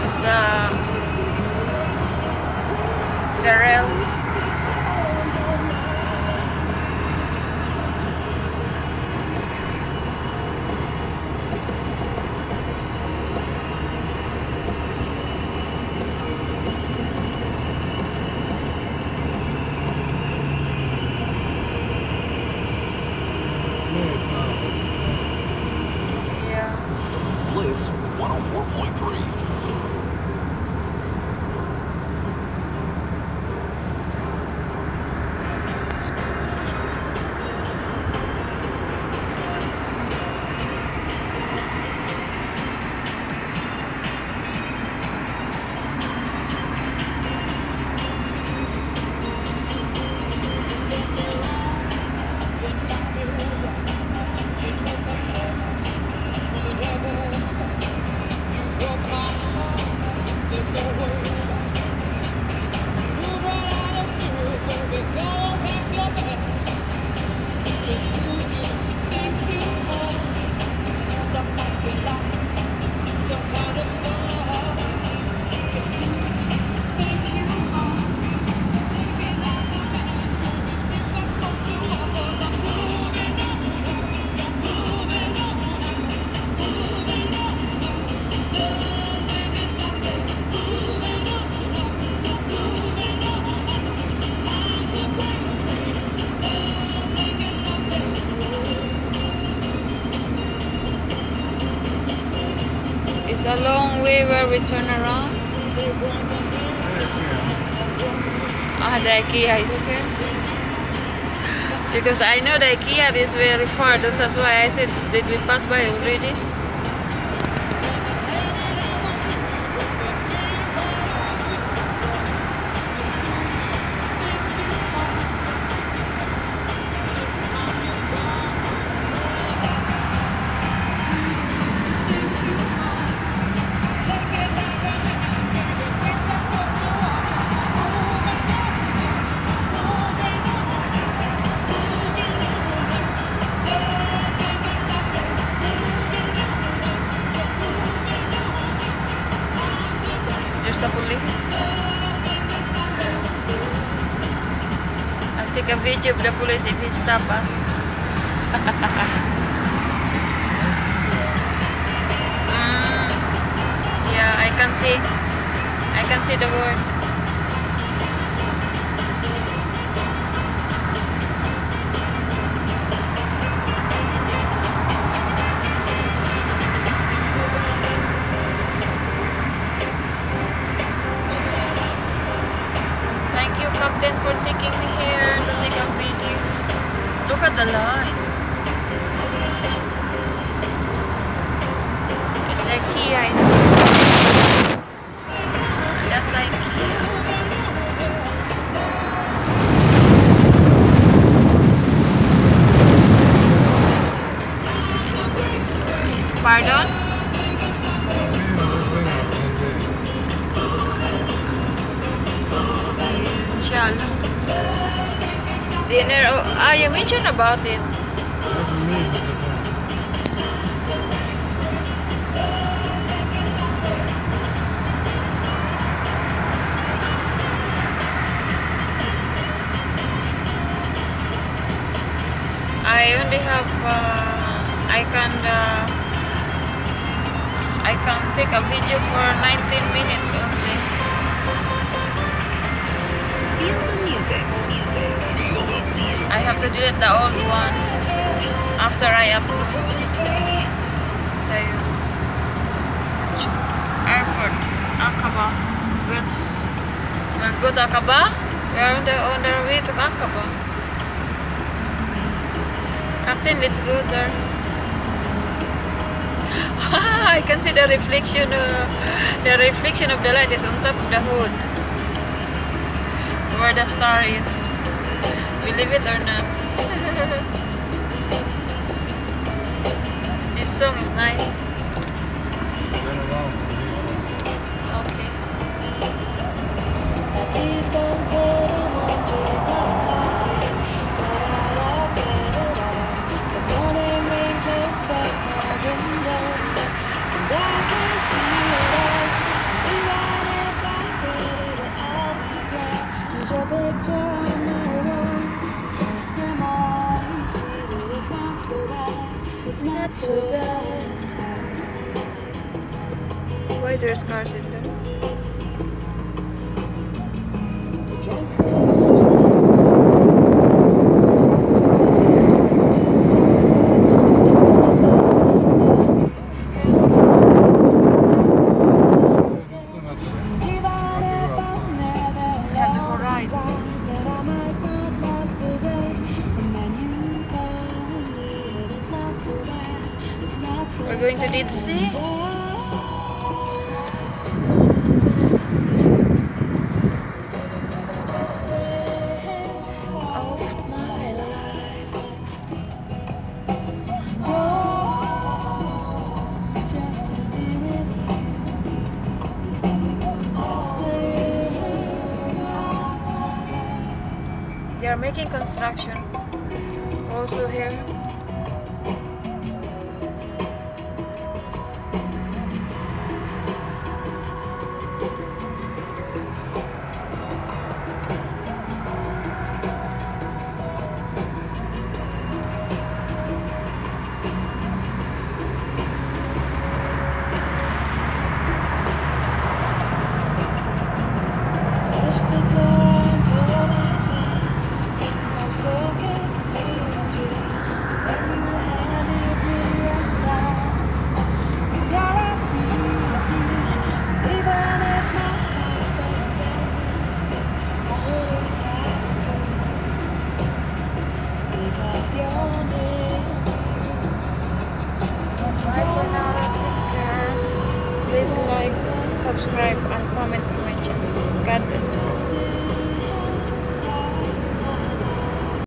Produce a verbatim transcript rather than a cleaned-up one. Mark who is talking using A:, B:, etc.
A: the the rails.
B: Bliss one oh four point three.
A: It's a long way where we turn around. Ah, the IKEA is here. Because I know the IKEA is very far. That's why I said, did we pass by already? There's a police. I'll take a video of the police if he stops us. mm, yeah, I can see. I can see the word. Captain for taking me here to take a video. Look at the lights. There's IKEA in there. That's IKEA. Pardon? Inshallah. Dinner. Oh, ah, you mentioned about it. I only have. Uh, I can. Uh, I can take a video for nineteen minutes only.
C: Feel the music. Music.
B: Feel the music.
A: I have to delete the old ones after I upload the airport, Aqaba. Let's we'll go to Aqaba. We are on the on the way to Aqaba. Captain, let's go there. I can see the reflection. Uh, the reflection of the light is on top of the hood, where the star is. Believe it or not. This song is nice. Okay.
D: And I can see it all.
A: so bad. Why there's cars in there? We have to go right. We're going to Dead Sea. Of my life. They are making construction also here. Bye for now, take care. Please like, subscribe, and comment on my channel. God bless you.